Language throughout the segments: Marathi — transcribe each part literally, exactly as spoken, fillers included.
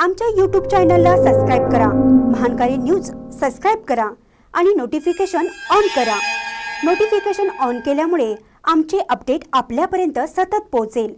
आमच्या यूट्यूब चॅनलला सबस्क्राइब करा, महानकारी न्यूज सबस्क्राइब करा आणि नोटिफिकेशन ऑन करा। नोटिफिकेशन ऑन केल्यामुळे आमचे अपडेट आपल्यापर्यंत सतत पोहोचेल।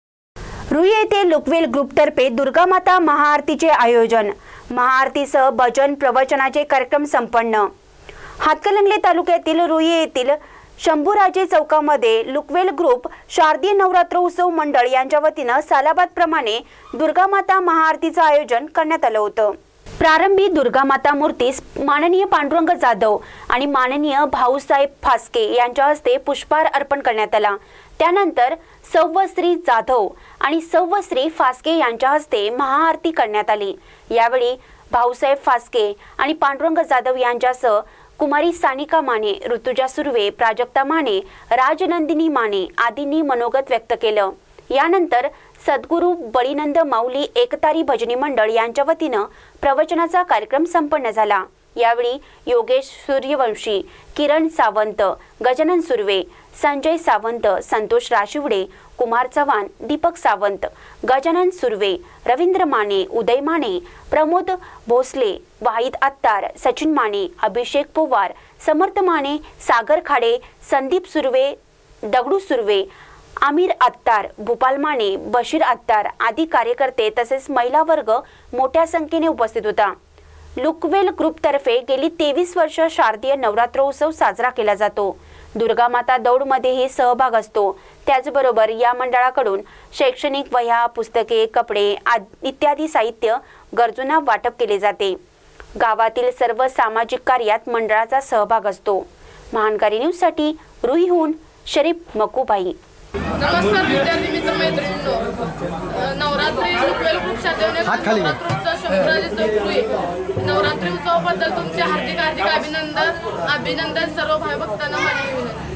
रुई येथे लुकवेल ग्रुपतर्फे दुर्गा माता महाआरतीचे आयोजन, महाआरतीसह भजन प्रवचनाचे कार्यक्रम संपन्न। हातकणंगले तालुक्यातील रुई येथील शंभूराजे चौकामध्ये लुकवेल ग्रुप शारदीय नवरात्र उत्सव मंडळ यांच्या वतीने सालाबाद प्रमाणे दुर्गा माता महाआरतीचे आयोजन करण्यात आले होते। प्रारंभी दुर्गा माता मूर्तीस माननीय पांडुरंग जाधव आणि माननीय भाऊसाहेब फास्के यांच्या हस्ते पुष्पहार अर्पण करण्यात आला। त्यानंतर सौवश्री जाधव आणि सौवश्री फास्के यांच्या हस्ते महाआरती करण्यात आली। यावेळी भाऊसाहेब फास्के आणि पांडुरंग जाधव यांच्यासह कुमारी सानिका माने, ऋतुजा सुर्वे, प्राजक्ता माने, राजनंदिनी माने आदींनी मनोगत व्यक्त केलं। यानंतर सद्गुरू बळीनंद माऊली एकतारी भजनी मंडळ यांच्या वतीने प्रवचनाचा कार्यक्रम संपन्न झाला। यावेळी योगेश सूर्यवंशी, किरण सावंत, गजानन सुर्वे, संजय सावंत, संतोष राशिवडे, कुमार चव्हाण, दीपक सावंत, गजानन सुर्वे, रवींद्र माने, उदय माने, प्रमोद भोसले, वाहिद अत्तार, सचिन माने, अभिषेक पोवार, समर्थ माने, सागर खाडे, संदीप सुर्वे, दगडू सुर्वे, आमिर अत्तार, भूपाल माने, बशीर अत्तार आदी कार्यकर्ते तसेच महिला वर्ग मोठ्या संख्येने उपस्थित होता। लुकवेल ग्रुपतर्फे गेली तेवीस वर्ष शारदीय नवरात्रोत्सव साजरा केला जातो। दुर्गा माता दौड मध्येही सहभाग असतो। त्याचबरोबर या मंडळाकडून शैक्षणिक वह्या, पुस्तके, कपडे इत्यादी साहित्य गरजूंना वाटप केले जाते। गावातील सर्व सामाजिक कार्यात मंडळाचा सहभाग असतो। महानकारी न्यूज साठी रुईहून शरीफ मकुबाई। नमस्कार विद्यार्थी मित्र मैत्रिणींनो, नवरात्री लुकवेल ग्रुप शाखेने नवरात्रोत्सव शंभूराजे चौक रुई नवरात्री उत्सवाबद्दल तुमचे हार्दिक हार्दिक अभिनंदन अभिनंदन सर्व भाई भक्तांना माननीय विनंती।